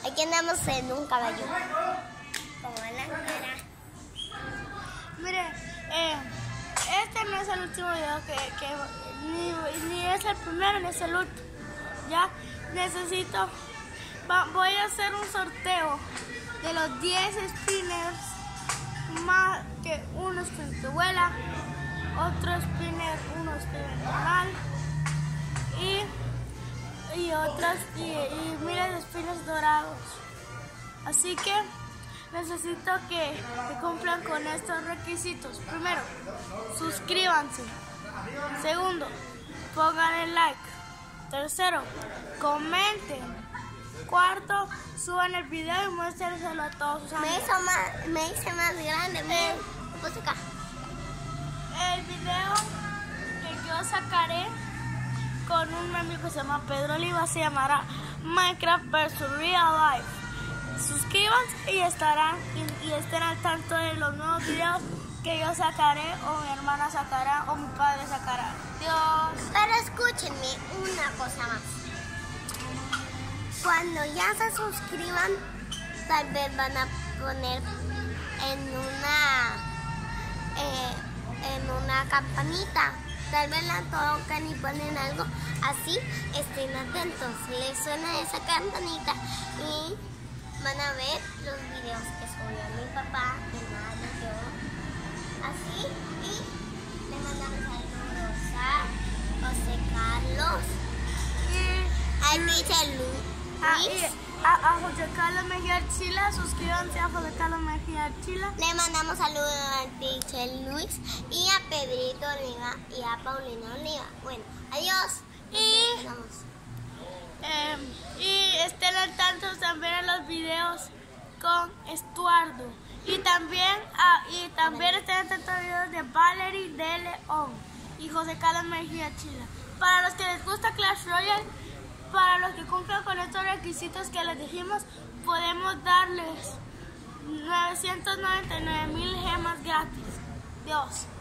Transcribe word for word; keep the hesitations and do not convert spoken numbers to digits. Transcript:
Aquí andamos en un caballo. Como en la cara. Mire, eh, este no es el último video que, que ni, ni es el primero ni es el último. Ya necesito, va, voy a hacer un sorteo de los diez spinners más que uno spinner que vuela, otro spinner, uno spinner normal y, y otros y, y miles de spinners dorados. Así que necesito que, que cumplan con estos requisitos. Primero, suscríbanse. Segundo, pongan el like. Tercero, comenten. Cuarto, suban el video y muéstrenselo a todos sus amigos. Me hizo más, me hice más grande. Me Eh, puse acá. El video que yo sacaré con un amigo que se llama Pedro Oliva se llamará Minecraft versus Real Life. Suscríbanse y estarán y, y estén al tanto de los nuevos videos que yo sacaré, o mi hermana sacará, o mi padre sacará. Dios. Pero escúchenme una cosa más. Cuando ya se suscriban, tal vez van a poner en una eh, en una campanita. Tal vez la tocan y ponen algo así. Estén atentos. Les suena esa campanita y van a ver los videos que subió mi papá, mi madre, yo. Así. Y le mandamos saludos a José Carlos. Y A Michelle a, y Luis. a, a José Carlos Mejía Archila, suscríbanse a José Carlos Mejía Archila. Le mandamos saludos a Michelle Luis y a Pedrito Oliva y a Paulina Oliva. Bueno, adiós. Y, Nos vemos. eh, y estén al tanto también en los videos con Estuardo. Y también, ah, y también estén al tanto de videos de Valerie de León y José Carlos Mejía Archila. Para los que les gusta Clash Royale, para los que cumplan con estos requisitos que les dijimos, podemos darles novecientos noventa y nueve mil gemas gratis. Dios.